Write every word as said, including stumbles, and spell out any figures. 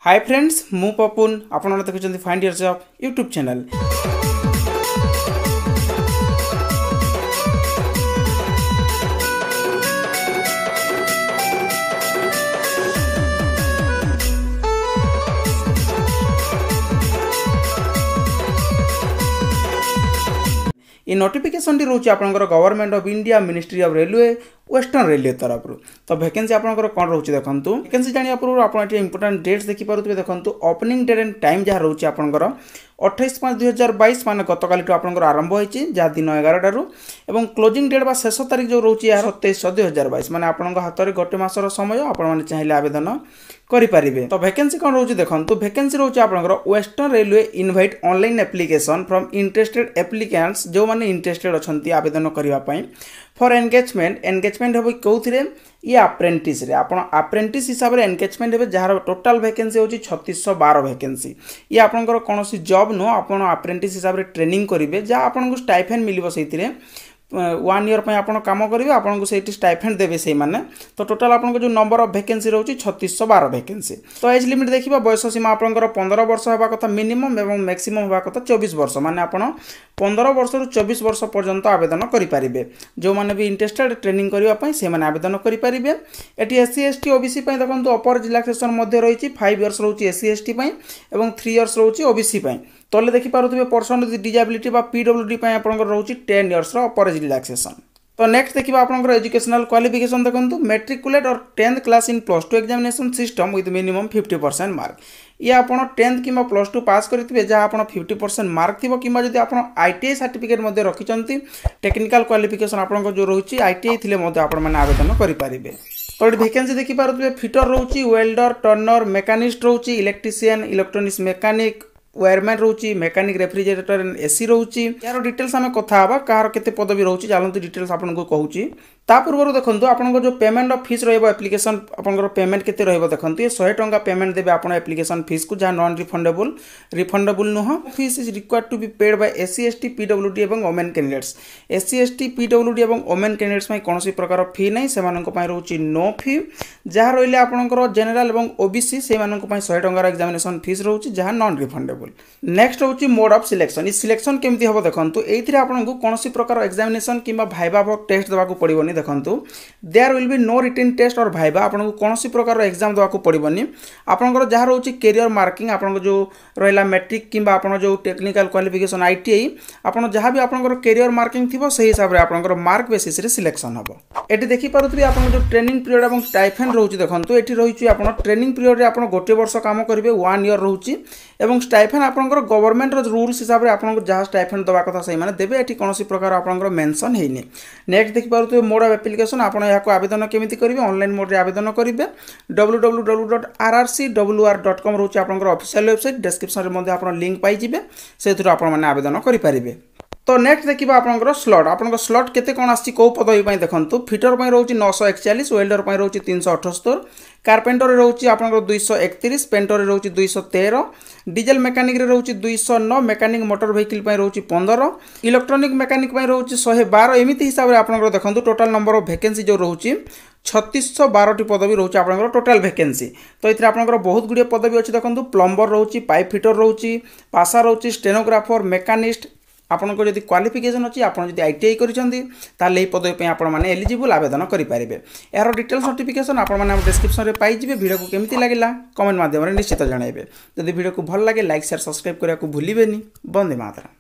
Hi friends मु पपुन आपण देखुं find your job YouTube channel. ये नोटिफिकेशन टी रोचे आपनकर government of India ministry of railway western railway तरफ तो वैकेंसी आपनकर कौन रोचे देखंतु वैकेंसी जानिया पूर्व आपण एटी इंपोर्टेंट डेट्स देखि पारुतबे देखंतु ओपनिंग डेट एंड टाइम जहाँ रोचे आपनकर अट्ठाईस पाँच दुई हजार बैश मान गतकाली आपनकर आरंभ होइछि जहाँ दिन एगार टारू एवं क्लोजिंग डेट बा शेष तारीख जो रोचे यार सत्ताईस दुई हजार बैश माने आपनकर हाथ में गोटे मासर समय आपण माने चाहिए आवेदन करें। तो वैकेंसी कौन रोचे देखंतु वैकेंसी रोचे आपनकर western railway invite online application from interested applicants जो माने इंटरेस्टेड अछंती आवेदन करबा पई फॉर एंगेजमेंट एंगेजमेंट हे कौथिरे ये अप्रेंटिस रे आपण अप्रेंटिस हिसाब रे एंगेजमेंट हे जहार टोटल वैकेंसी होची छत्तीस सौ बारह वैकेंसी ये आपनकर कोनोसी जॉब नो आपण अप्रेंटिस हिसाब रे ट्रेनिंग करिवे जहाँ आपन को स्टाइपेंड मिलिबो सेतिरे वन इयर आप कम करेंगे आपको से स्टाइफेंड देवे से माने तो टोटाल आपको जो नंबर ऑफ वैकेंसी रोचे छत्तीस बारह वैकेंसी। तो एज लिमिट देखा बयस सीमा आपंकर पंद्रह वर्ष होगा कथा मिनिमम एवं मैक्सिमम होगा कथा चौबीस वर्ष माने आप पंद्रह वर्ष रु चौबीस वर्ष पर्यंत आवेदन करेंगे जो मैंने भी इंटरेस्टेड ट्रेनिंग करने से आवेदन करेंगे। ये S C S T OBC देखो अपर रिलैक्सेशन रही फाइव इयर्स रोचे एस सी एस टी और थ्री इयर्स रोचे ओबीसी तले देखिपे पर्सन विथ डिजाबिलिटी पीडब्ल्यूडी रोचे टेन इयर्स अपर रिलैक्सेशन। तो नेक्स्ट देखा आपंकर एजुकेशनल क्वालिफिकेशन देखो मेट्रिकुलेट और tenth class in plus two examination system with minimum fifty percent mark ये आप टेंथ कि प्लस टू पास करेंगे जहाँ आप फिफ्टी परसेंट मार्क थी कि जब आप आईटीआई सर्टिफिकेट रखिंट टेक्निकल क्वालिफिकेशन आप जो रोचे आईटीआई थी आवेदन करेंगे। तो ये वैकेंसी देखिपे फिटर रोचे वेल्डर टर्नर मेकानिस्ट रोचे इलेक्ट्रीशियन इलेक्ट्रोनिक्स मेकानिक वायरमैन रोची मेकानिक रेफ्रिजरेटर एंड एसी रोची यार डिटेल्स आम कथा हवा कहार केते पदवी रोची चलते डिटेल्स आपको कहूँ। ता पूर्व देखो आपको जो पेमेंट ऑफ फीस रप्लिकेशन आपंकर पेमेंट केते रहिबो देखंतु ये सौ टंका पेमेंट देबे आपण एप्लिकेशन फीस को जहाँ नॉन रिफंडेबल रिफंडेबल नुह fee is required to be paid by SC ST PWD एवं women candidates SC ST PWD एवं वोमेन कैंडिडेट्स में कौन प्रकार फी नहीं से रोचे नो फी जहाँ रहिले आपंकर जनरल और ओबीसी से सौ टंकार एग्जामिनेशन फीस रोचे जहाँ नॉन रिफंडेबल। नेक्स्ट रोचे मोड ऑफ सिलेक्शन सिलेक्शन केमती हम देखो ये आपको कौन प्रकार एग्जामिनेशन कि भाइबा टेस्ट देवाक पड़ोनी देखो there will be no written test और भाइबा आपको कौन प्रकार एग्जाम देवाक पड़ोनी आपंकर जहाँ रोचे कैरियर मार्किंग आपको जो रहा मैट्रिक कि जो टेक्निकल क्वालिफिकेशन आईटीआई आप जहाँ भी आपंकर कैरियर मार्किंग थी से हिसाब से आपंकर मार्क बेसिस रे सिलेक्शन हम ये देखिपे आप जो ट्रेनिंग पीरियड और स्टाइफेंड रोचे देखो ये रही आप ट्रेनिंग पीरियड आप गोटे वर्ष काम करेंगे वन इयर रोचे और स्टाइफेंड आपंकर गवर्नमेंट रूल्स हिसाब से आपको जहाँ स्टाइफेंड दवा कथा से देवे ये कौन प्रकार आपंकर मेंशन होनी। नेक्स्ट देखिपे मोड ऑफ एप्लिकेशन आप आवेदन केमी करेंगे ऑनलाइन मोड में आवेदन करेंगे W W W dot R R C W R dot com रोचे आपंकर ऑफिशियल वेबसाइट डिस्क्रिप्शन में आप लिंक पाइबे से आवेदन करेंगे। तो नेक्स्ट देखा आपंकर स्लॉट आपंकर स्लॉट केते कौन आसी कौ पदवी देखो फिटर रोचे नौ सौ एकचाश वेल्डर रोचे तीन सौ अठहत्तर कार्पेंटर रोचे आपंकर दुईश एकतीस पेंटर रोचे दुईश तेरह डीजेल मेकानिक रोचे दुईश नौ मेकानिक मोटर व्हीकल रोचे पंद्रह इलेक्ट्रोनिक मेकानिक रोचे शहे बार एमती हिसाब से आपंकर देखो टोटाल नंबर ऑफ वैकेंसी जो रोचे छत्तीस बारह पदवी रोचे आपंकर टोटाल वैकेंसी। तो ये आपंकर बहुत गुड़िया पदवी अच्छी देखो प्लम्बर रोचे पाइप फिटर रोचे पासा रोचे स्टेनोग्राफर मेकानिस्ट आपको जब क्वालिफिकेशन अच्छी आप आईटीआई कर पदवी आपने एलिजिबल आवेदन करेंगे। यार डिटेल्स नोटिफिकेशन आपने डिस्क्रिप्शन में पाइबे वीडियो को केमती लगे कमेंट माध्यम निश्चित जनइबे। जब वीडियो को भल लगे लाइक शेयर सब्सक्राइब करने को भूलें। वंदे मातरम।